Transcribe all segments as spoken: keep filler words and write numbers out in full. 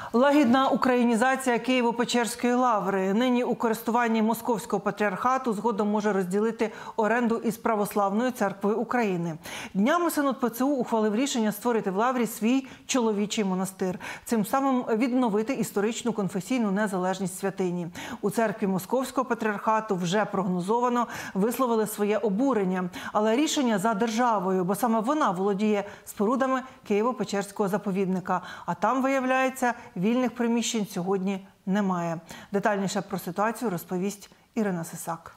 Лагідна українізація Києво-Печерської лаври. Нині у користуванні Московського патріархату згодом може розділити оренду із Православною церквою України. Днями Синод ПЦУ ухвалив рішення створити в лаврі свій чоловічий монастир. Цим самим відновити історичну конфесійну незалежність святині. У церкві Московського патріархату вже прогнозовано висловили своє обурення. Але рішення за державою, бо саме вона володіє спорудами Києво-Печерського заповідника. А там, виявляється, вільних приміщень сьогодні немає. Детальніше про ситуацію розповість Ірина Сисак.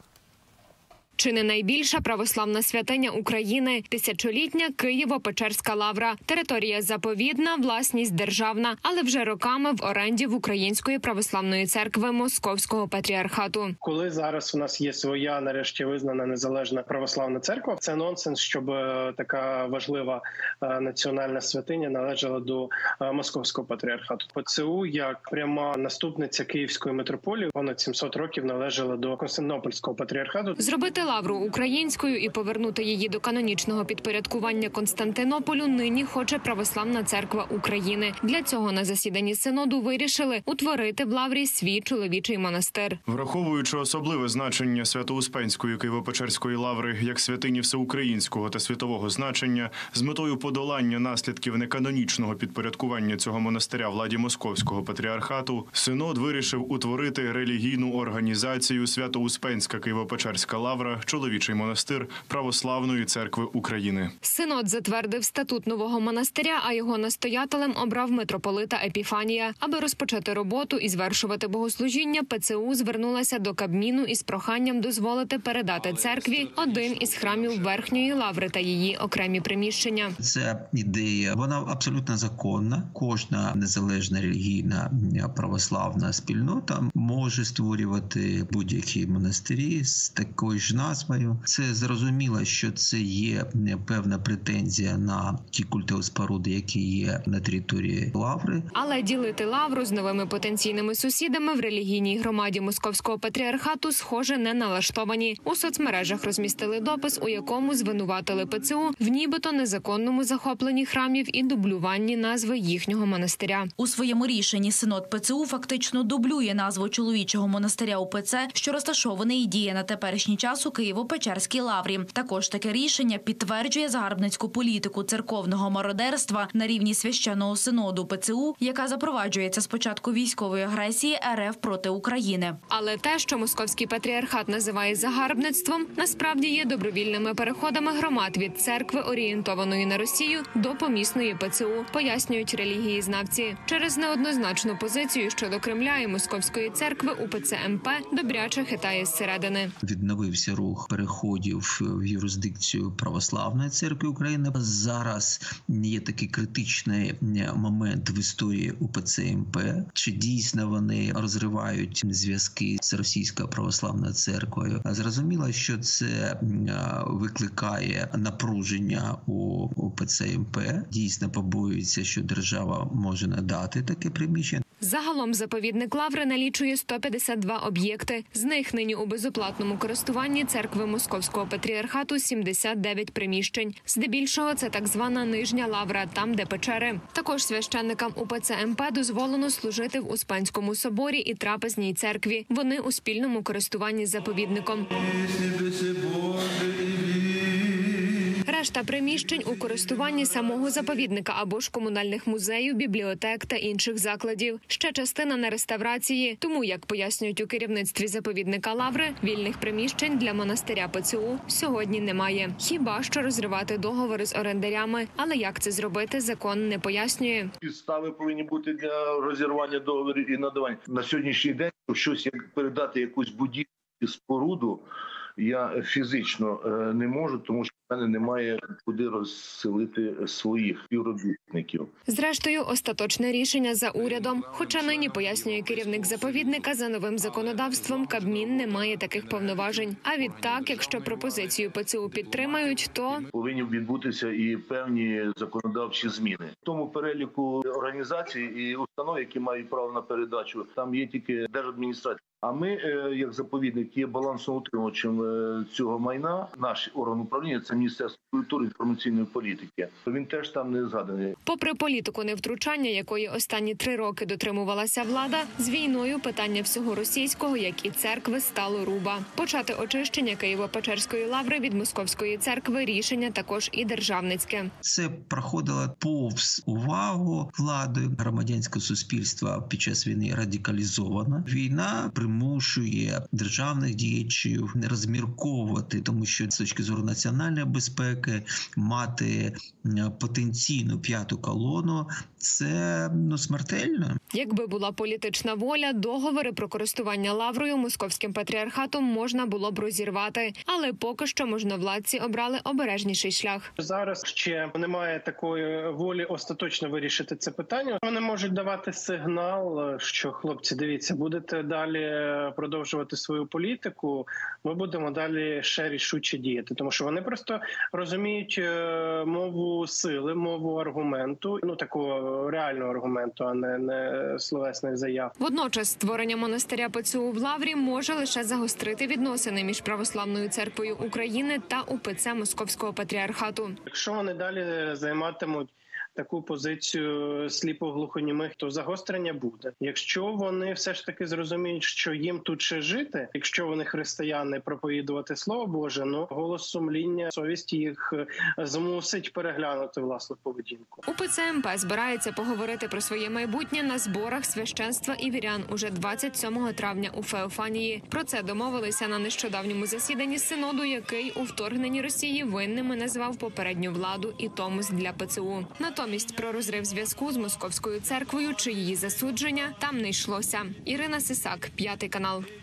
Чи не найбільша православна святиня України – тисячолітня Києво-Печерська лавра. Територія заповідна, власність державна, але вже роками в оренді в Української православної церкви Московського патріархату. Коли зараз у нас є своя, нарешті визнана незалежна православна церква, це нонсенс, щоб така важлива національна святиня належала до Московського патріархату. ПЦУ, як пряма наступниця Київської митрополії, понад сімсот років належала до Константинопольського патріархату. Зробити лавру українською і повернути її до канонічного підпорядкування Константинополю нині хоче Православна церква України. Для цього на засіданні Синоду вирішили утворити в лаврі свій чоловічий монастир. Враховуючи особливе значення Свято-Успенської Києво-Печерської лаври як святині всеукраїнського та світового значення, з метою подолання наслідків неканонічного підпорядкування цього монастиря владі Московського патріархату, Синод вирішив утворити релігійну організацію Свято-Успенська Києво-Печерська лавра чоловічий монастир Православної церкви України. Синод затвердив статут нового монастиря, а його настоятелем обрав митрополита Епіфанія. Аби розпочати роботу і звершувати богослужіння, ПЦУ звернулася до Кабміну із проханням дозволити передати церкві один із храмів Верхньої лаври та її окремі приміщення. Це ідея, вона абсолютно законна. Кожна незалежна релігійна православна спільнота може створювати будь-які монастирі з такою ж назвою. Це зрозуміло, що це є певна претензія на ті культові споруди, які є на території лаври. Але ділити лавру з новими потенційними сусідами в релігійній громаді Московського патріархату, схоже, не налаштовані. У соцмережах розмістили допис, у якому звинуватили ПЦУ в нібито незаконному захопленні храмів і дублюванні назви їхнього монастиря. У своєму рішенні Синод ПЦУ фактично дублює назву чоловічого монастиря УПЦ, що розташований і діє на теперішній час у Києво-Печерській лаврі. Також таке рішення підтверджує загарбницьку політику церковного мародерства на рівні священного синоду ПЦУ, яка запроваджується з початку військової агресії РФ проти України. Але те, що Московський патріархат називає загарбництвом, насправді є добровільними переходами громад від церкви, орієнтованої на Росію, до помісної ПЦУ, пояснюють релігієзнавці. Через неоднозначну позицію щодо Кремля і Московської церкви УПЦ МП добряче хитає зсередини. Відновився рух переходів в юрисдикцію Православної церкви України. Зараз є такий критичний момент в історії УПЦ МП. Чи дійсно вони розривають зв'язки з Російською Православною церквою? Зрозуміло, що це викликає напруження у УПЦ МП. Дійсно побоюється, що держава може надати таке приміщення. Загалом заповідник лаври налічує сто п'ятдесят два об'єкти. З них нині у безоплатному користуванні церкви Московського патріархату сімдесят дев'ять приміщень. Здебільшого це так звана нижня лавра, там де печери. Також священникам УПЦ МП дозволено служити в Успенському соборі і трапезній церкві. Вони у спільному користуванні з заповідником. Решта приміщень у користуванні самого заповідника або ж комунальних музеїв, бібліотек та інших закладів. Ще частина на реставрації. Тому, як пояснюють у керівництві заповідника лаври, вільних приміщень для монастиря ПЦУ сьогодні немає. Хіба що розривати договори з орендарями. Але як це зробити, закон не пояснює. Підстави повинні бути для розірвання договорів і надавання. На сьогоднішній день щось як передати якусь будівлю, споруду я фізично не можу, тому що в мене немає куди розселити своїх співробітників. Зрештою, остаточне рішення за урядом. Хоча нині, пояснює керівник заповідника, за новим законодавством Кабмін не має таких повноважень. А відтак, якщо пропозицію ПЦУ підтримають, то повинні відбутися і певні законодавчі зміни. В тому переліку організацій і установ, які мають право на передачу, там є тільки держадміністрація. А ми, як заповідник, є балансоутримувачем цього майна. Наш орган управління – це Міністерство культури і інформаційної політики. Він теж там не згаданий. Попри політику невтручання, якої останні три роки дотримувалася влада, з війною питання всього російського, як і церкви, стало руба. Почати очищення Києво-Печерської лаври від Московської церкви – рішення також і державницьке. Це проходило повз увагу влади. Громадянське суспільство під час війни радикалізовано. Війна примушує державних діячів не розмірковувати, тому що з точки зору національної безпеки мати потенційну п'яту колону – це ну, смертельно. Якби була політична воля, договори про користування лаврою Московським патріархатом можна було б розірвати. Але поки що можновладці обрали обережніший шлях. Зараз ще немає такої волі остаточно вирішити це питання. Вони можуть давати сигнал, що хлопці, дивіться, будете далі продовжувати свою політику, ми будемо далі ще рішуче діяти. Тому що вони просто розуміють мову сили, мову аргументу, ну такого реального аргументу, а не, не словесних заяв. Водночас створення монастиря ПЦУ в Лаврі може лише загострити відносини між Православною церквою України та УПЦ Московського патріархату. Якщо вони далі займатимуть таку позицію сліпо-глухонімих, то загострення буде. Якщо вони все ж таки зрозуміють, що їм тут ще жити, якщо вони християни проповідувати Слово Боже, ну голос сумління, совість їх змусить переглянути власну поведінку. УПЦ МП збирається поговорити про своє майбутнє на зборах священства і вірян уже двадцять сьомого травня у Феофанії. Про це домовилися на нещодавньому засіданні синоду, який у вторгненні Росії винними назвав попередню владу і томос для ПЦУ. Натомість про розрив зв'язку з Московською церквою чи її засудження там не йшлося. Ірина Сисак, п'ятий канал.